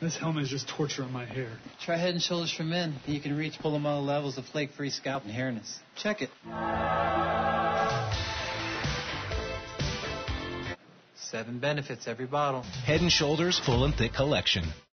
This helmet is just torture on my hair. Try Head & Shoulders for Men. You can reach full amount levels of flake-free scalp and hairness. Check it. 7 benefits every bottle. Head & Shoulders Full and Thick Collection.